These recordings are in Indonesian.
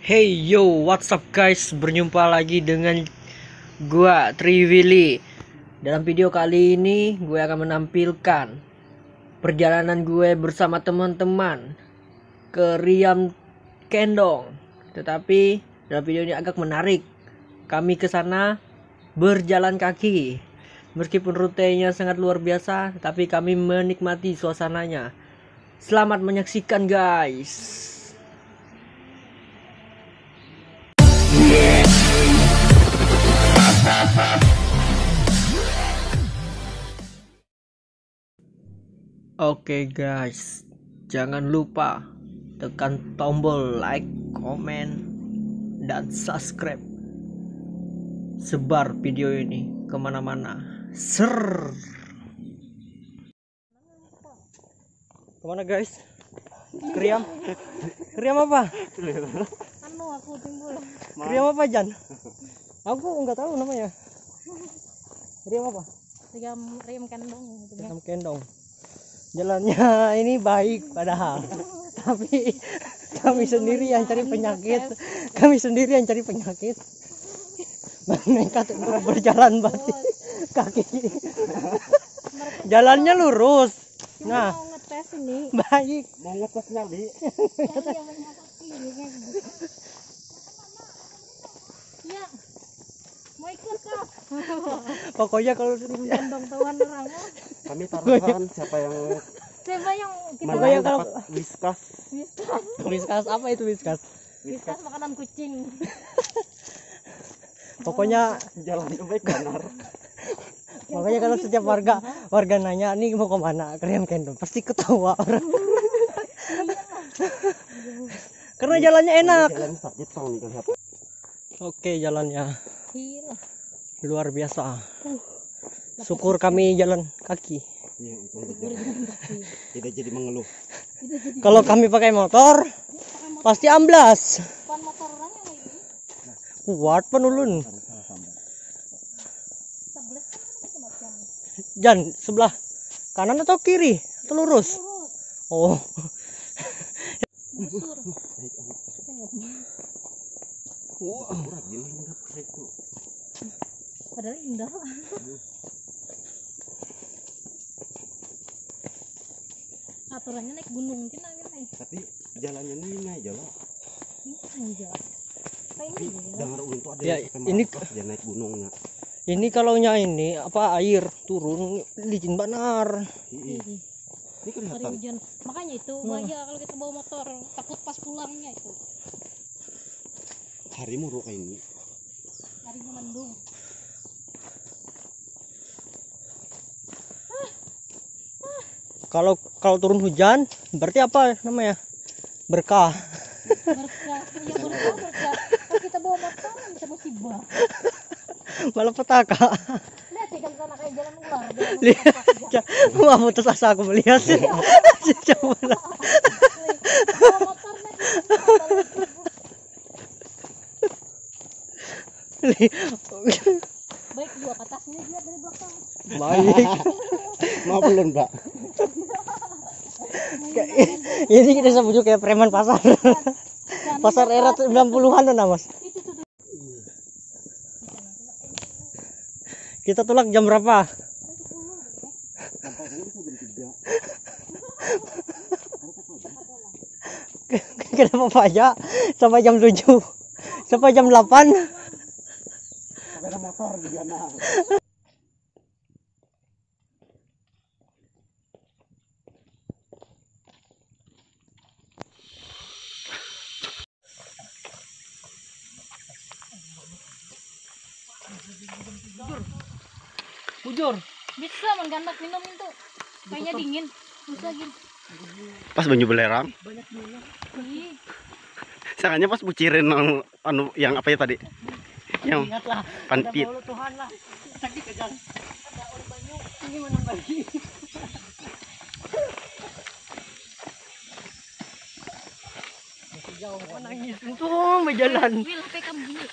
Hey yo, what's up guys? Berjumpa lagi dengan gua Triwili. Dalam video kali ini gue akan menampilkan perjalanan gue bersama teman-teman ke Riam Kendong. Tetapi dalam video ini agak menarik. Kami ke sana berjalan kaki. Meskipun rutenya sangat luar biasa, tapi kami menikmati suasananya. Selamat menyaksikan guys. Oke guys, jangan lupa tekan tombol like, komen, dan subscribe. Sebar video ini kemana-mana. Kemana guys? Kriam? Kriam apa? Aku timbul. Kriam apa Jan? Aku nggak tahu namanya. Kriam apa? Riam Kendong. Riam Kendong. Jalannya ini baik padahal, tapi kami sendiri yang cari penyakit. Kami sendiri yang cari penyakit. Nekat untuk berjalan bati kaki. Jalannya lurus. Nah, Mau ngetes ini. baik. Mau ngetes nyali. Ya. Mau ikut kah? Pokoknya kalau Gendong tawan orang. Kami taruhan siapa yang kita Pokoknya yang kalau- dapat whiskas. Whiskas apa itu whiskas? Whiskas makanan kucing. Pokoknya Jalannya baik benar. Makanya kalau setiap warga nanya nih mau kemana, ke Riam Kendong, pasti ketawa orang. Karena jalannya enak. Jalan sakit tau nih lihat. Oke, jalannya Gila. luar biasa. Syukur kami jalan kaki. Iya, untung tidak jadi mengeluh. Kalau kami pakai motor pasti amblas. Pan motor orangnya lagi. Kuat penulun. Sebelas kan macam. Jan, sebelah kanan atau kiri? Atau lurus? Oh. Wah, Rajin enggak itu. Padahal indah. Aturannya naik gunung kita naik. Tapi jalannya ini aja loh. Ini aja. Kayak ini aja. Dengar untung ada Ya, yang sampai ini- merapat dia naik gunungnya. ini kalaunya ini apa air turun licin benar. Ini Hari kelihatan. hujan. Makanya itu bahaya kalau kita bawa motor, takut pas pulangnya itu. Hari muruk kayak ini. Harinya mendung. Kalau turun hujan berarti apa namanya? Berkah. Berkah, ya berkah. Kalau kita bawa motor bisa musibah. Malapetaka. Lihat sih kalau sana kayak jalan ular. Jalan Lihat. Wah, putus asa aku melihat. Coba lah. bawa motor nih. Baik juga ke atas ini lihat dari belakang. Baik. Mau belum, Mbak? Ini kita sebut kayak preman pasar. Pasar era 90-an nah, Mas. Kita tulak jam berapa? Sampai dulu jam 3. Kenapa pajak sampai jam 7? Sampai jam 8? Sepeda motor di sana. Bujur. Bisa menggandak minum itu. Kayaknya dingin. Bisa gini. Pas banyu belerang. Ih, Sakanya pas bucirin anu yang apa ya tadi? Yang Ingatlah. panpit. Ada Tuhan lah. Sakit kejar. Ada orang banyak. Ini mana lagi? Masih jauh. Nangis. Untung berjalan. Wil, HP kamu gini.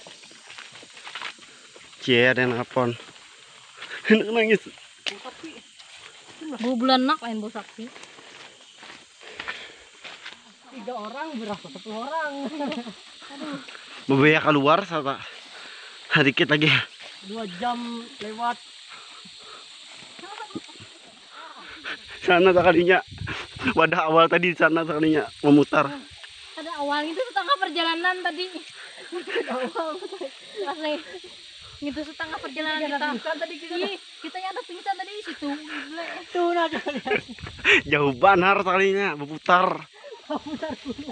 Cie, ada yang nelfon. Nangis. Bawa bulanak lain bawa sapi. 3 orang berapa? 10 orang. Bebaya keluar sama dikit lagi. 2 jam lewat. Sana sekalinya. Wadah awal tadi di sana sekalinya memutar. Ada awal itu setengah perjalanan tadi. Asli. Itu setengah perjalanan kita. Tadi kita yang ada pingsan tadi di situ. Gila. Tuh ada lihat. Jauh banar sekalinya berputar. Putar dulu.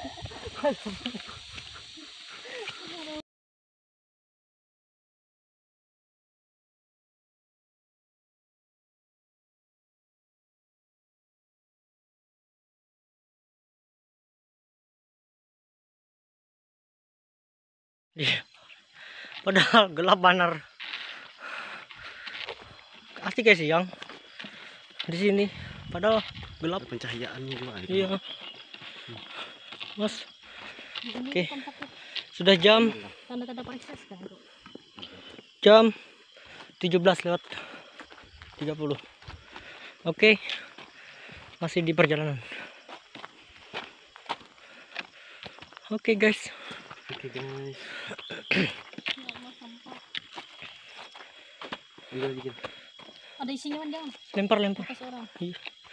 Iya. Padahal gelap banar. Asik ya siang di sini. Padahal gelap. Pencahayaannya juga. Iya. Mas. Oke. Sudah jam Tanda-tanda periksa kan. jam 17 lewat 30. Oke. Masih di perjalanan. Oke guys. Oke guys. Ada isinya kan jangan. Lempar. Atas orang. Iya.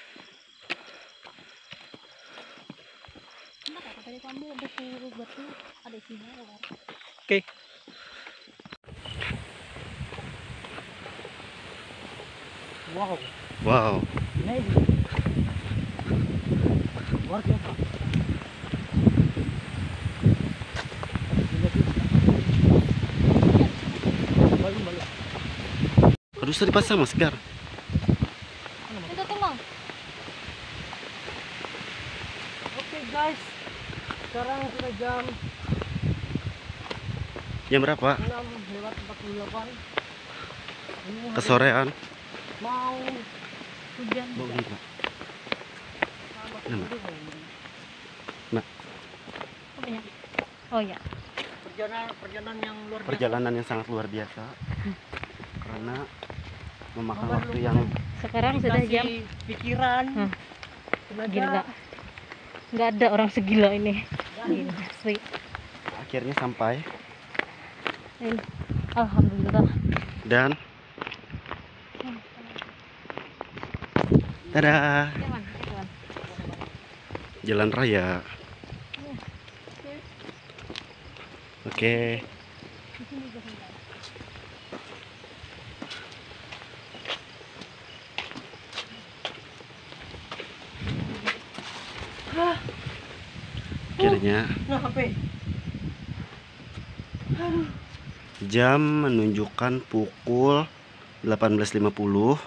Kenapa tadi kamu batu ada isinya kan? Oke. Wow. Wow. Luar biasa. Balik. Harus dipasang masker. Itu tolong. Oke guys. Sekarang sudah jam Jam berapa? 6 lewat 48. Ini Kesorean. mau hujan. Bau gila. Apanya? Oh ya. Perjalanan yang luar biasa. Perjalanan yang sangat luar biasa. Karena memakan Memerlukan waktu yang Sekarang sudah jam pikiran. gila. Tenaga. Nggak ada orang segila ini. Gila, asli. akhirnya sampai Ini. Alhamdulillah. dan tada, Jangan. jalan raya. Oke. Akhirnya Nah, HP. jam menunjukkan pukul 18.50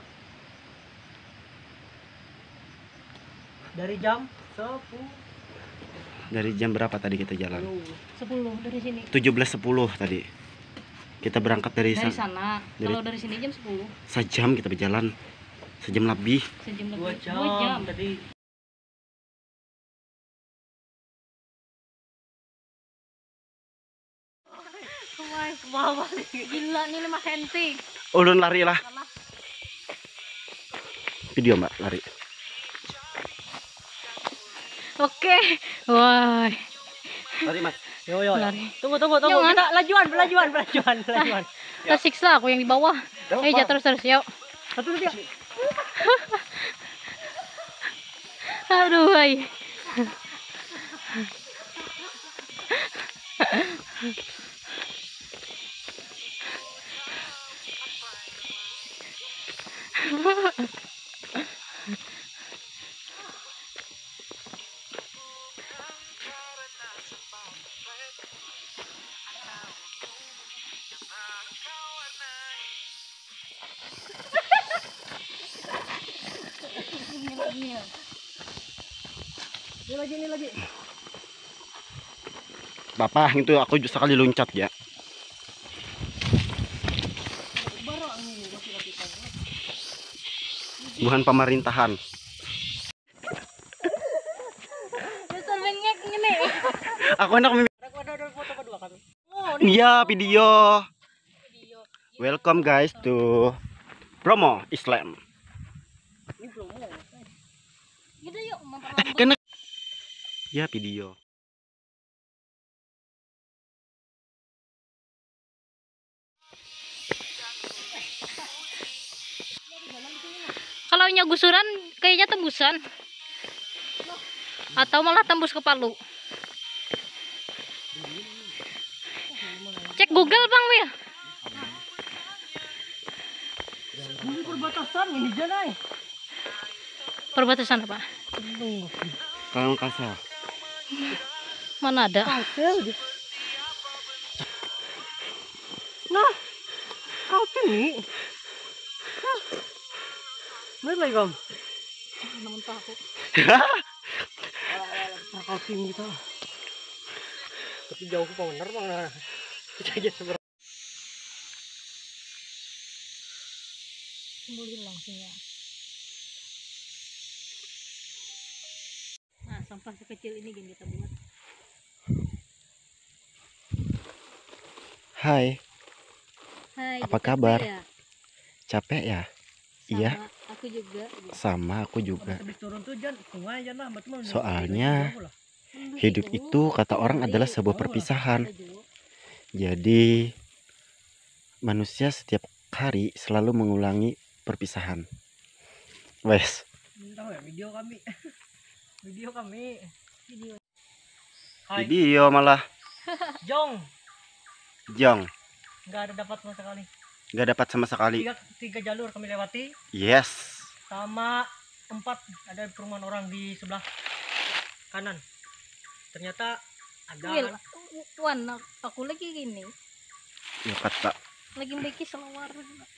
Dari jam 10. dari jam berapa tadi kita jalan? 10 dari sini. 17.10 tadi. Kita berangkat dari Dari sana. dari- Kalau dari sini jam 10. sejam kita berjalan. Sejam lebih. Sejam 2 lebih. jam. 2 jam. Tadi. Mama Gila nih 5 cm. Ulun lari lah. Video mbak lari. Oke. Wah. Lari mas. Yo. Lari. Tunggu. Jangan. Kita lajuan. Tersiksa aku yang di bawah. Jatuh terus yuk. Satu lagi. Aduh, ay. Ini lagi. Bapak itu aku sekali loncat ya. Bukan pemerintahan. Dasar bengek ini. Aku hendak Ada foto kedua kami. iya video. Welcome guys to Bromo Islam. Ini belum. Gitu yuk, memperlambat. Kena ya video. taunya gusuran kayaknya tembusan. Atau malah tembus ke Palu. Cek Google Bang Wil. Ini perbatasan ini Janai. Perbatasan apa? Kalau kasar. Mana ada? Nah, kau ini. Bener lagi Kom. Namun tahu. Kau ini gitu. Tapi jauh ke bener Bang. Kita aja seberapa. Sembuhin langsung ya. Nah, sampah sekecil ini gini kita buat. Hai, Hai, Apa capek kabar? ya? capek ya? Sama Iya. Aku juga. Sama aku juga. Habis turun tuh Jan, sungai Jan lah, betul. Soalnya hidup Itu, itu kata orang adalah sebuah perpisahan. Jadi manusia setiap hari selalu mengulangi perpisahan. Wes, Tahu ya video kami. Video kami. Video. Hai, video malah Jong. jong, Nggak ada dapat sama sekali. nggak dapat sama sekali. Tiga jalur kami lewati. Yes, Sama 4 ada perumahan orang di sebelah kanan. Ternyata ada. Wil, Wan, aku lagi gini. ya kata. Lagi bikin selawar.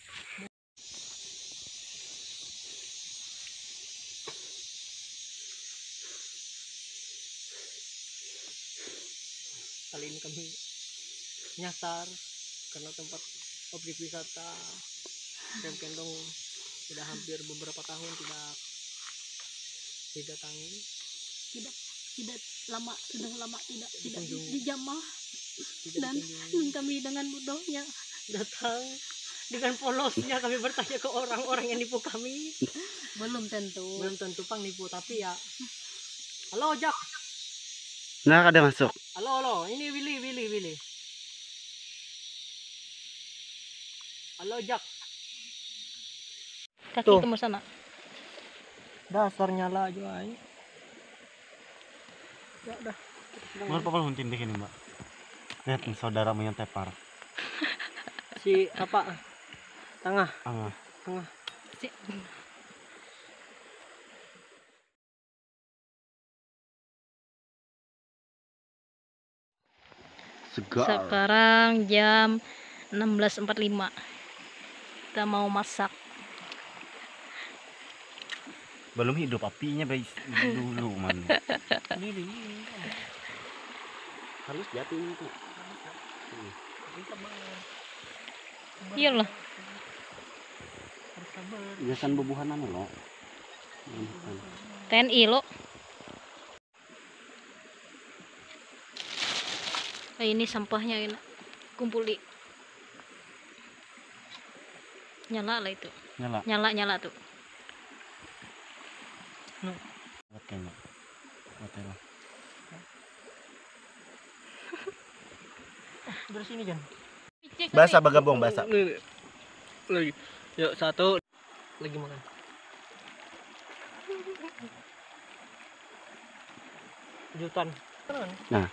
Kali ini kami nyasar karena tempat objek wisata Rem Kendong sudah hampir beberapa tahun tidak didatangi. Tidak lama, sudah lama tidak Dikunjungi. dijamah Tidak dan dikunjungi. kami dengan bodohnya Datang dengan polosnya kami bertanya ke orang-orang yang nipu kami. belum tentu. Belum tentu pang nipu tapi ya. Halo Jak. Nah, ada masuk. Halo, ini Willy. Halo Jak. Kaki Tuh. kamu sana. Dasar nyala aja ay. Ya udah. Menurut Papa huntin di sini, Mbak. Lihat nih saudaramu yang tepar. Si apa? Tengah. Si- Segar. Sekarang jam 16.45. Kita mau masak. Belum hidup apinya guys. Dulu man. Ini. Halus jatuh itu. Iyalah. Harus sabar. Biasan bubuhanan lo. TNI lo. Ini sampahnya ini kumpuli. Nyala lah itu. Nyala tuh. Oke, Mbak. Oke lah. Dari sini Jan. Basah bagabong basah. Lagi. Yuk satu. Lagi makan. Jutan. Nah,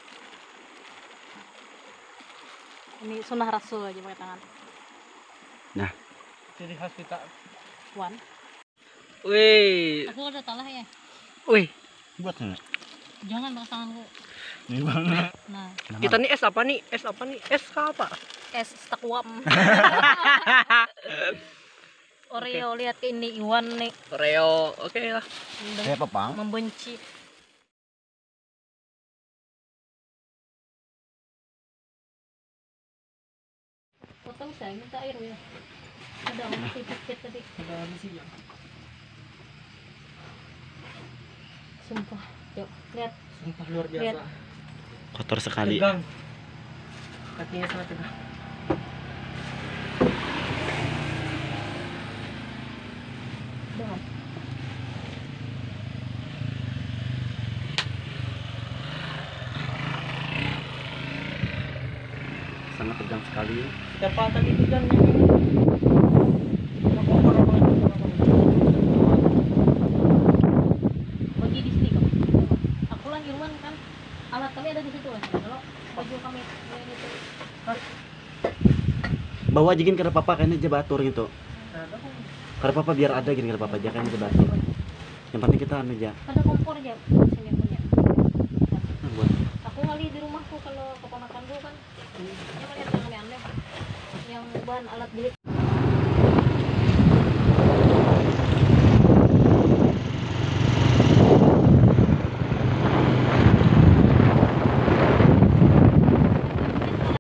Ini sunnah rasul aja pakai tangan. Ciri khas kita. Wan. Wih. Aku udah talah ya. Wih. buat nih. Jangan pakai tanganku. Ini banget. Nah, Kita nih es apa nih? Es apa nih? Es apa? es takwam. Oreo, lihat ini Iwan nih Oreo. Oke lah. Siapa, Pang? membenci. Potong saya minta air ya. Ada masih paket tadi. Ada di sini. Sumpah. Yuk, lihat. Sumpah luar Lihat. biasa. Kotor sekali. Tegang. Kakinya sangat tegang. Banget. Sangat tegang sekali. Siapa tadi itu Jan? Apa orang-orang? bawa aja gini ke papa kayaknya aja batur gitu. Karena papa biar ada gini ke papa aja kan aja batur. Yang penting kita anu aja. Ada kompor aja sini punya. Nah, buat. Aku kali di rumahku kalau keponakan gue kan, dia melihat yang aneh-aneh, yang bahan alat jahit